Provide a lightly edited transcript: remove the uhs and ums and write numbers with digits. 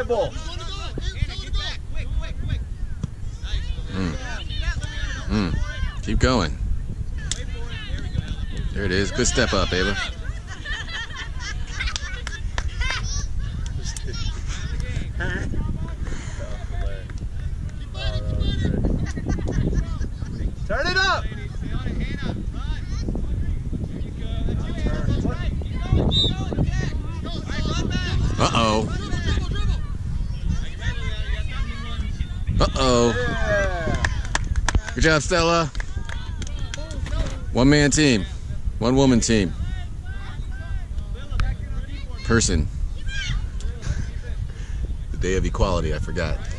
dribble. Keep going. There it is. Good step up, Ava. Turn it up. Uh-oh. Uh-oh. Good job, Stella. One-man team. One-woman team. Person. The day of equality, I forgot.